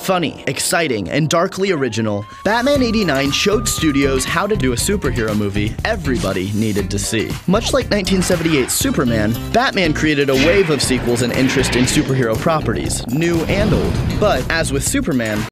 Funny, exciting, and darkly original, Batman '89 showed studios how to do a superhero movie everybody needed to see. Much like 1978's Superman, Batman created a wave of sequels and interest in superhero properties, new and old. But, as with Superman,